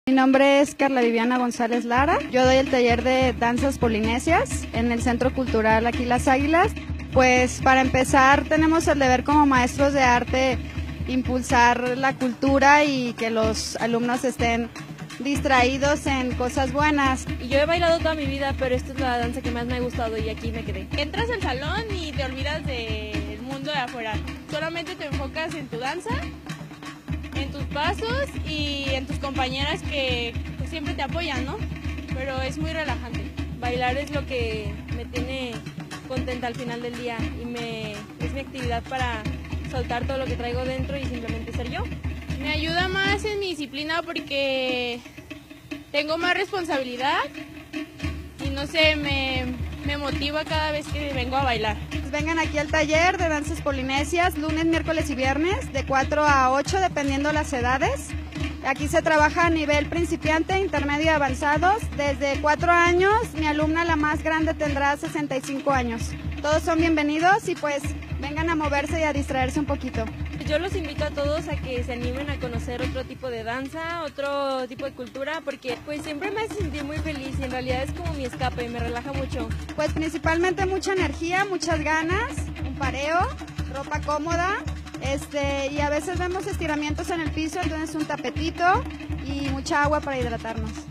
Mi nombre es Carla Viviana González Lara. Yo doy el taller de danzas polinesias en el Centro Cultural aquí Las Águilas. Pues para empezar tenemos el deber como maestros de arte impulsar la cultura y que los alumnos estén distraídos en cosas buenas. Y yo he bailado toda mi vida, pero esta es la danza que más me ha gustado y aquí me quedé. Entras al salón y te olvidas del mundo de afuera. Solamente te enfocas en tu danza, en tus pasos y en tus compañeras que pues, siempre te apoyan, ¿no? Pero es muy relajante. Bailar es lo que me tiene contenta al final del día y es mi actividad para soltar todo lo que traigo dentro y simplemente ser yo. Me ayuda más en mi disciplina porque tengo más responsabilidad y no sé, me motiva cada vez que vengo a bailar. Vengan aquí al taller de danzas polinesias lunes, miércoles y viernes de 4 a 8 dependiendo las edades. Aquí se trabaja a nivel principiante, intermedio y avanzados. Desde 4 años, mi alumna la más grande tendrá 65 años. Todos son bienvenidos y pues vengan a moverse y a distraerse un poquito. Yo los invito a todos a que se animen a conocer otro tipo de danza, otro tipo de cultura, porque pues siempre me hace sentir muy feliz y en realidad es como mi escape, me relaja mucho. Pues principalmente mucha energía, muchas ganas, un pareo, ropa cómoda, y a veces vemos estiramientos en el piso, entonces un tapetito y mucha agua para hidratarnos.